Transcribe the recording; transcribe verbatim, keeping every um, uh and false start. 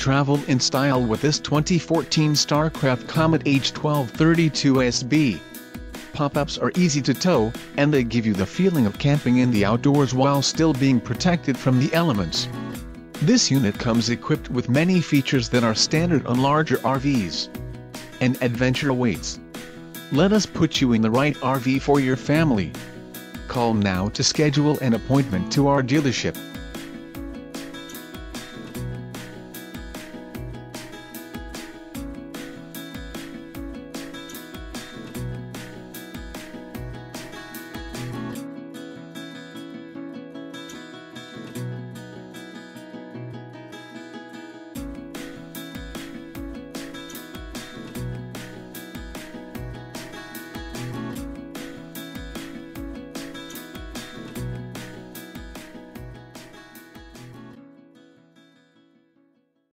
traveled in style with this twenty fourteen Starcraft Comet H twelve thirty-two S B. Pop-ups are easy to tow, and they give you the feeling of camping in the outdoors while still being protected from the elements. This unit comes equipped with many features that are standard on larger R Vs. An adventure awaits. Let us put you in the right R V for your family. Call now to schedule an appointment to our dealership.